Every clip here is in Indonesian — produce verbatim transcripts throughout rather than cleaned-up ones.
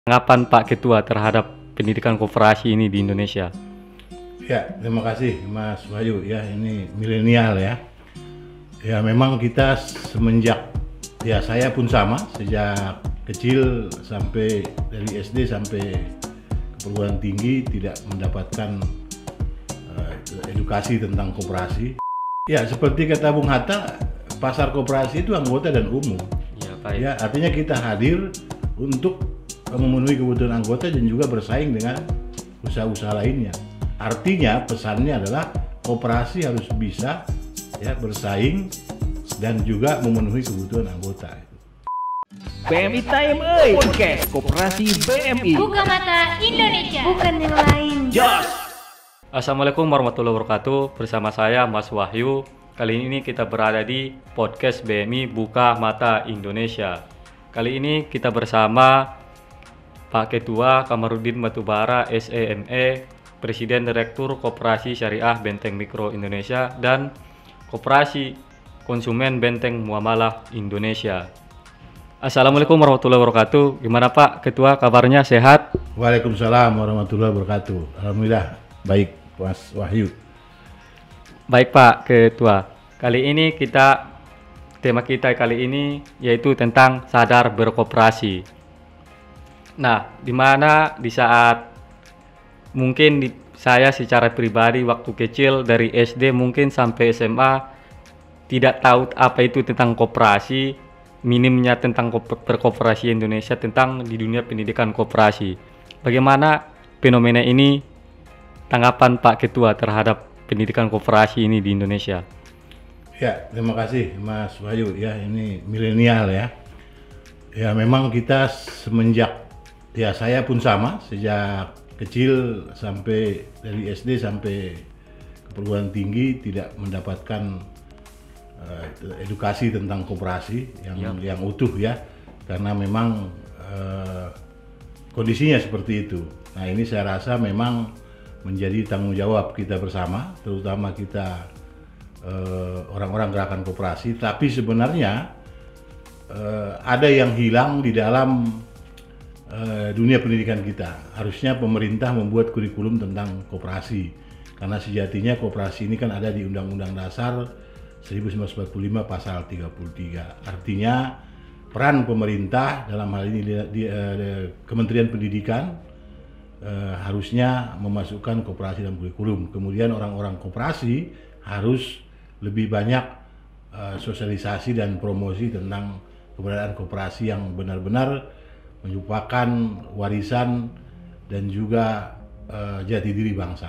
Tanggapan Pak Ketua terhadap pendidikan koperasi ini di Indonesia? Ya, terima kasih Mas Wahyu. Ya, ini milenial ya. Ya, memang kita semenjak, ya saya pun sama, sejak kecil sampai dari S D sampai ke perguruan tinggi tidak mendapatkan uh, edukasi tentang koperasi. Ya, seperti kata Bung Hatta, pasar koperasi itu anggota dan umum. Ya, baik. Ya, artinya kita hadir untuk memenuhi kebutuhan anggota dan juga bersaing dengan usaha-usaha lainnya. Artinya pesannya adalah koperasi harus bisa ya bersaing dan juga memenuhi kebutuhan anggota. B M I Time euy, podcast Koperasi B M I. Buka mata Indonesia, bukan yang lain. Jos. Assalamualaikum warahmatullahi wabarakatuh. Bersama saya Mas Wahyu. Kali ini kita berada di podcast B M I Buka Mata Indonesia. Kali ini kita bersama Pak Ketua Kamarudin Batubara S E M E, Presiden Direktur Koperasi Syariah Benteng Mikro Indonesia, dan Koperasi Konsumen Benteng Muamalah Indonesia. Assalamualaikum warahmatullahi wabarakatuh. Gimana Pak Ketua, kabarnya sehat? Waalaikumsalam warahmatullahi wabarakatuh. Alhamdulillah baik Mas Wahyu. Baik Pak Ketua, kali ini kita tema kita kali ini yaitu tentang sadar berkoperasi. Nah, di mana di saat mungkin di, saya secara pribadi waktu kecil dari S D mungkin sampai S M A tidak tahu apa itu tentang koperasi, minimnya tentang berkoperasi Indonesia, tentang di dunia pendidikan koperasi. Bagaimana fenomena ini, tanggapan Pak Ketua terhadap pendidikan koperasi ini di Indonesia? Ya, terima kasih Mas Wahyu. Ya, ini milenial ya. Ya, memang kita semenjak, ya saya pun sama, sejak kecil sampai dari S D sampai ke perguruan tinggi tidak mendapatkan uh, edukasi tentang koperasi yang ya. yang utuh ya, karena memang uh, kondisinya seperti itu. Nah, ini saya rasa memang menjadi tanggung jawab kita bersama, terutama kita uh, orang-orang gerakan koperasi. Tapi sebenarnya uh, ada yang hilang di dalam Uh, dunia pendidikan kita. Harusnya pemerintah membuat kurikulum tentang koperasi, karena sejatinya koperasi ini kan ada di Undang-Undang Dasar seribu sembilan ratus empat puluh lima pasal tiga puluh tiga. Artinya peran pemerintah dalam hal ini di, di, uh, Kementerian Pendidikan uh, harusnya memasukkan koperasi dalam kurikulum. Kemudian orang-orang koperasi harus lebih banyak uh, sosialisasi dan promosi tentang keberadaan koperasi yang benar-benar merupakan warisan dan juga uh, jati diri bangsa.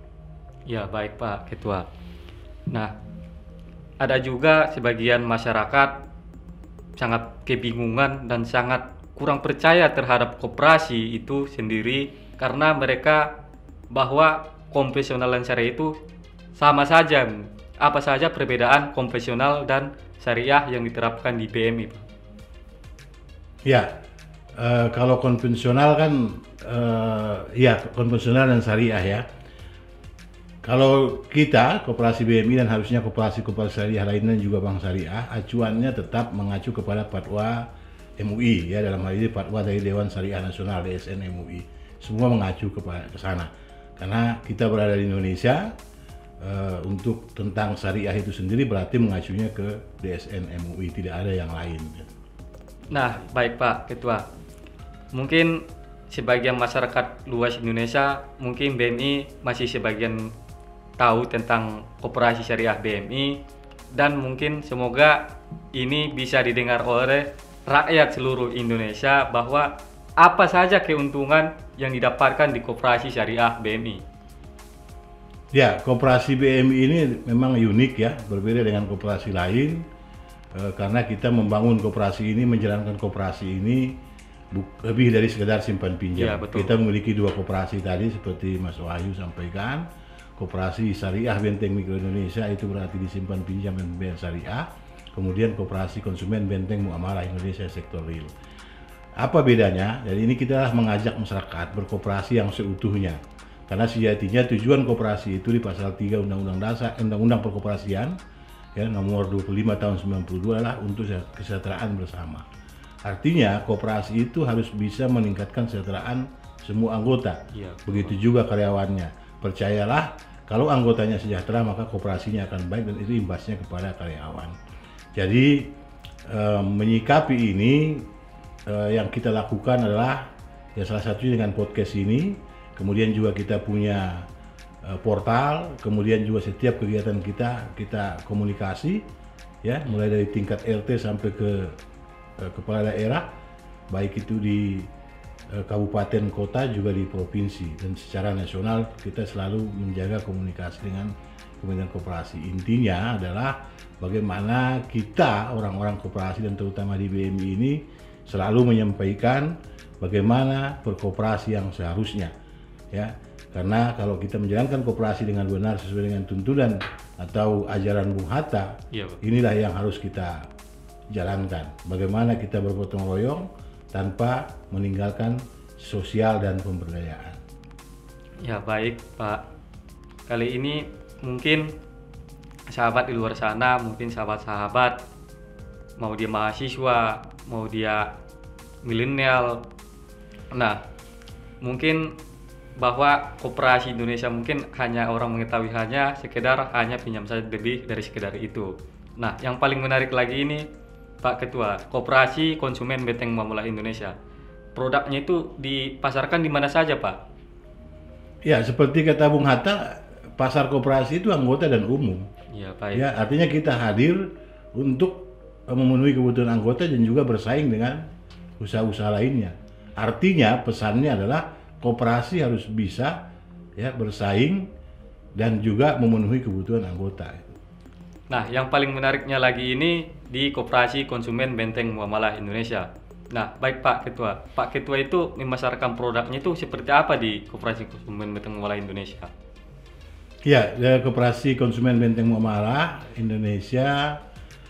Ya, baik Pak Ketua. Nah, ada juga sebagian masyarakat sangat kebingungan dan sangat kurang percaya terhadap koperasi itu sendiri, karena mereka bahwa konvensional dan syariah itu sama saja. Apa saja perbedaan konvensional dan syariah yang diterapkan di B M I, Pak? Ya. Uh, kalau konvensional kan uh, ya konvensional dan syariah ya. Kalau kita koperasi B M I dan harusnya koperasi-koperasi syariah lainnya juga bank syariah, acuannya tetap mengacu kepada fatwa M U I ya, dalam hal ini fatwa dari Dewan Syariah Nasional D S N M U I. Semua mengacu kepada ke sana. Karena kita berada di Indonesia, uh, untuk tentang syariah itu sendiri berarti mengacunya ke D S N M U I, tidak ada yang lain. Nah, baik Pak Ketua. Mungkin sebagian masyarakat luas Indonesia, mungkin B M I masih sebagian tahu tentang koperasi syariah B M I, dan mungkin semoga ini bisa didengar oleh rakyat seluruh Indonesia bahwa apa saja keuntungan yang didapatkan di koperasi syariah B M I. Ya, koperasi B M I ini memang unik ya, berbeda dengan koperasi lain, eh, karena kita membangun koperasi ini, menjalankan koperasi ini lebih dari sekedar simpan pinjam. Ya, betul. Kita memiliki dua koperasi tadi seperti Mas Wahyu sampaikan. Koperasi Syariah Benteng Mikro Indonesia itu berarti disimpan pinjam dan pembiayaan syariah. Kemudian Koperasi Konsumen Benteng Muamalah Indonesia sektor real. Apa bedanya? Jadi ini kita mengajak masyarakat berkoperasi yang seutuhnya. Karena sejatinya tujuan koperasi itu di pasal tiga Undang-Undang Dasar Undang-Undang Perkoperasian ya nomor dua puluh lima tahun sembilan puluh dua adalah untuk kesejahteraan bersama. Artinya koperasi itu harus bisa meningkatkan kesejahteraan semua anggota. Iya. Begitu juga karyawannya. Percayalah, kalau anggotanya sejahtera maka koperasinya akan baik dan itu imbasnya kepada karyawan. Jadi eh, menyikapi ini eh, yang kita lakukan adalah ya salah satunya dengan podcast ini. Kemudian juga kita punya eh, portal, kemudian juga setiap kegiatan kita kita komunikasi ya, mulai dari tingkat R T sampai ke eh, kepala daerah, baik itu di eh, kabupaten, kota, juga di provinsi, dan secara nasional kita selalu menjaga komunikasi dengan Kementerian Koperasi. Intinya adalah bagaimana kita orang-orang koperasi dan terutama di B M I ini selalu menyampaikan bagaimana berkoperasi yang seharusnya, ya. Karena kalau kita menjalankan koperasi dengan benar sesuai dengan tuntunan atau ajaran Bung Hatta, Iya, Pak. inilah yang harus kita jalankan. Bagaimana kita bergotong royong tanpa meninggalkan sosial dan pemberdayaan. Ya baik Pak, kali ini mungkin sahabat di luar sana, mungkin sahabat-sahabat, mau dia mahasiswa, mau dia milenial, nah mungkin bahwa koperasi Indonesia mungkin hanya orang mengetahui hanya sekedar hanya pinjam saja, lebih dari sekedar itu. Nah yang paling menarik lagi ini Pak Ketua, Koperasi Konsumen Benteng Muamalah Indonesia, produknya itu dipasarkan di mana saja Pak? Ya, seperti kata Bung Hatta, pasar koperasi itu anggota dan umum. Ya baik. Ya, artinya kita hadir untuk memenuhi kebutuhan anggota dan juga bersaing dengan usaha-usaha lainnya. Artinya pesannya adalah koperasi harus bisa ya bersaing dan juga memenuhi kebutuhan anggota. Nah, yang paling menariknya lagi ini di Koperasi Konsumen Benteng Muamalah Indonesia. Nah, baik Pak Ketua. Pak Ketua itu memasarkan produknya itu seperti apa di Koperasi Konsumen Benteng Muamalah Indonesia? Ya, Koperasi Konsumen Benteng Muamalah Indonesia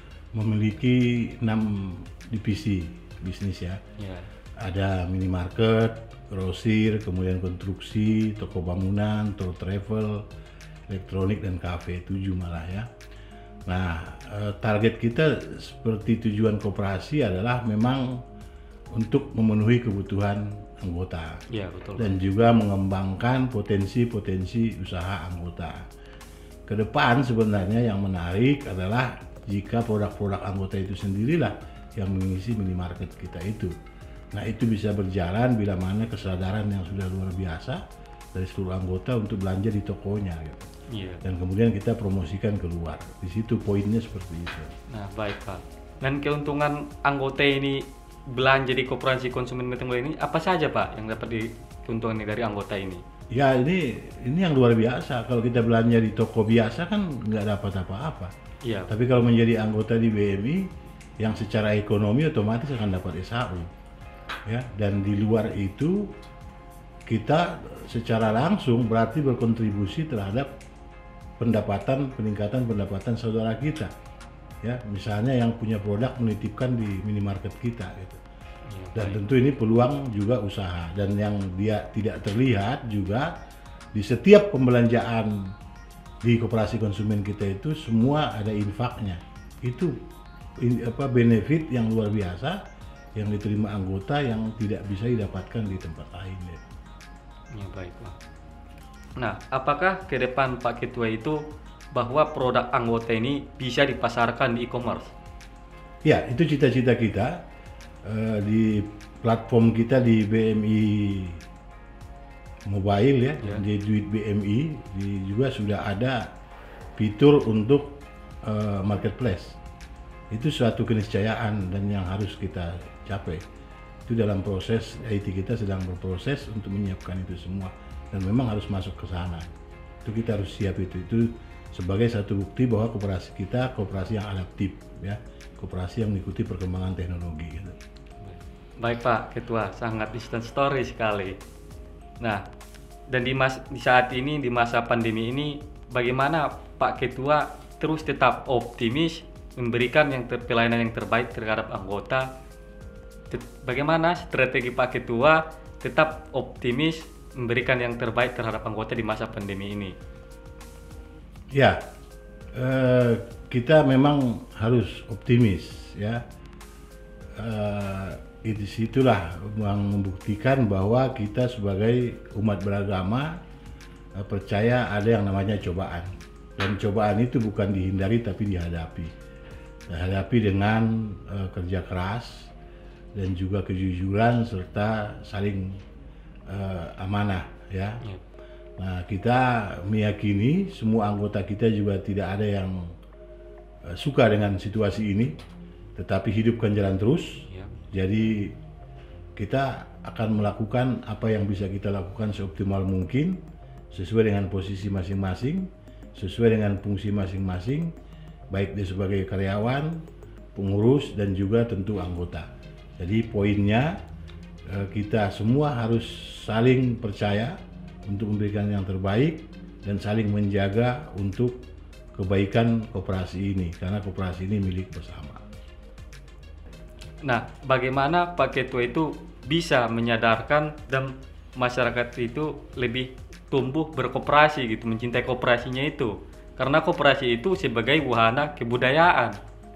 memiliki enam divisi bisnis ya. Ya. Ada minimarket, grosir, kemudian konstruksi, toko bangunan, tour travel, elektronik, dan kafe, tujuh malah ya. Nah, target kita seperti tujuan koperasi adalah memang untuk memenuhi kebutuhan anggota. Ya, betul. Dan juga mengembangkan potensi-potensi usaha anggota. Ke depan sebenarnya yang menarik adalah jika produk-produk anggota itu sendirilah yang mengisi minimarket kita itu. Nah, itu bisa berjalan bila mana kesadaran yang sudah luar biasa dari seluruh anggota untuk belanja di tokonya gitu. Iya. Dan kemudian kita promosikan keluar. Di situ poinnya seperti itu. Nah, baik Pak. Dan keuntungan anggota ini belanja di Koperasi Konsumen Benteng Muamalah ini apa saja Pak yang dapat di keuntungan dari anggota ini? Ya, ini ini yang luar biasa. Kalau kita belanja di toko biasa kan nggak dapat apa-apa. Iya. Tapi kalau menjadi anggota di B M I yang secara ekonomi otomatis akan dapat S H U. Ya, dan di luar itu kita secara langsung berarti berkontribusi terhadap pendapatan, peningkatan pendapatan saudara kita. Ya, misalnya yang punya produk menitipkan di minimarket kita gitu. Ya, Dan baik. tentu ini peluang juga usaha, dan yang dia tidak terlihat juga di setiap pembelanjaan di Koperasi Konsumen kita itu semua ada infaknya. Itu in, apa benefit yang luar biasa yang diterima anggota yang tidak bisa didapatkan di tempat lain ya. Ya, baik Pak. Nah, apakah ke depan Pak Ketua itu bahwa produk anggota ini bisa dipasarkan di e-commerce? Ya, itu cita-cita kita. Uh, di platform kita di B M I Mobile ya, Ya. di Duit B M I di, juga sudah ada fitur untuk uh, marketplace. Itu suatu keniscayaan dan yang harus kita capai. Itu dalam proses I T kita sedang berproses untuk menyiapkan itu semua, dan memang harus masuk ke sana. Itu kita harus siap itu. Itu sebagai satu bukti bahwa koperasi kita koperasi yang adaptif ya, koperasi yang mengikuti perkembangan teknologi gitu. Baik Pak Ketua, sangat instant story sekali. Nah, dan di, mas, di saat ini, di masa pandemi ini, bagaimana Pak Ketua terus tetap optimis, memberikan yang ter, pelayanan yang terbaik terhadap anggota? Tet, bagaimana strategi Pak Ketua tetap optimis, memberikan yang terbaik terhadap anggota di masa pandemi ini? Ya, eh, kita memang harus optimis ya. uh, itu situlah membuktikan bahwa kita sebagai umat beragama uh, percaya ada yang namanya cobaan, dan cobaan itu bukan dihindari tapi dihadapi. Dihadapi dengan uh, kerja keras dan juga kejujuran serta saling uh, amanah, ya. Ya. Nah, kita meyakini semua anggota kita juga tidak ada yang uh, suka dengan situasi ini, tetapi hidupkan jalan terus. Ya. Jadi kita akan melakukan apa yang bisa kita lakukan seoptimal mungkin, sesuai dengan posisi masing-masing, sesuai dengan fungsi masing-masing, baik dia sebagai karyawan, pengurus, dan juga tentu anggota. Jadi poinnya uh, kita semua harus saling percaya untuk memberikan yang terbaik dan saling menjaga untuk kebaikan koperasi ini, karena koperasi ini milik bersama. Nah, bagaimana Pak Ketua itu bisa menyadarkan dan masyarakat itu lebih tumbuh berkoperasi gitu, mencintai koperasinya itu? Karena koperasi itu sebagai wahana kebudayaan.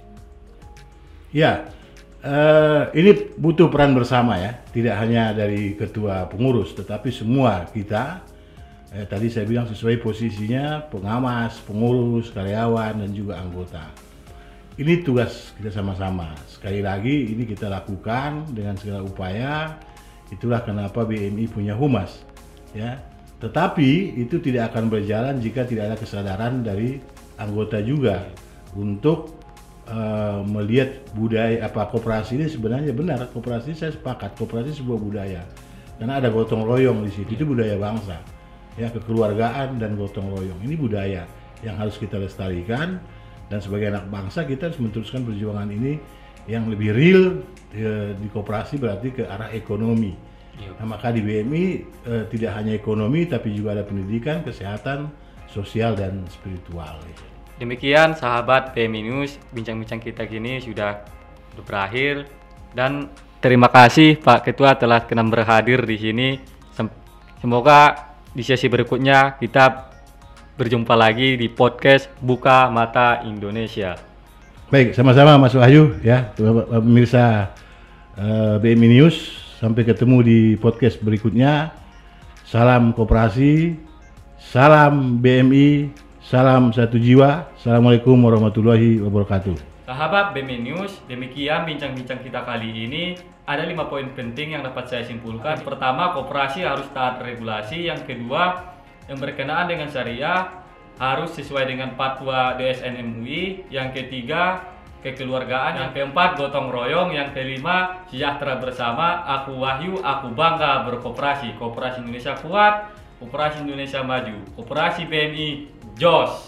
Ya, Uh, ini butuh peran bersama ya, tidak hanya dari ketua pengurus, tetapi semua kita. Eh, tadi saya bilang sesuai posisinya, pengawas, pengurus, karyawan, dan juga anggota. Ini tugas kita sama-sama. Sekali lagi ini kita lakukan dengan segala upaya. Itulah kenapa B M I punya humas, ya. Tetapi itu tidak akan berjalan jika tidak ada kesadaran dari anggota juga untuk Uh, melihat budaya apa koperasi ini sebenarnya benar. Koperasi saya sepakat, koperasi sebuah budaya karena ada gotong royong di situ. Itu budaya bangsa, ya, kekeluargaan dan gotong royong ini budaya yang harus kita lestarikan, dan sebagai anak bangsa kita harus meneruskan perjuangan ini yang lebih real. Ya, di koperasi berarti ke arah ekonomi. Nah, maka di B M I uh, tidak hanya ekonomi tapi juga ada pendidikan, kesehatan, sosial, dan spiritual. Demikian sahabat B M I News, bincang-bincang kita gini sudah berakhir, dan terima kasih Pak Ketua telah kena berhadir di sini. Semoga di sesi berikutnya kita berjumpa lagi di podcast Buka Mata Indonesia. Baik, sama-sama Mas Wahyu, ya, pemirsa uh, B M I News, sampai ketemu di podcast berikutnya. Salam koperasi, salam B M I, salam satu jiwa. Assalamualaikum warahmatullahi wabarakatuh. Sahabat B M I News, demikian bincang-bincang kita kali ini. Ada lima poin penting yang dapat saya simpulkan. Pertama, koperasi harus taat regulasi. Yang kedua, yang berkenaan dengan syariah harus sesuai dengan fatwa D S N M U I. Yang ketiga, kekeluargaan. Yang keempat, gotong royong. Yang kelima, sejahtera bersama. Aku Wahyu, aku bangga berkoperasi. Koperasi Indonesia kuat, koperasi Indonesia maju. Koperasi B M I Jos.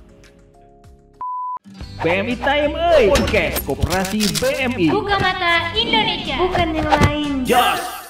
B M I Time euy, podcast Koperasi B M I. Buka Mata Indonesia, bukan yang lain. Jos.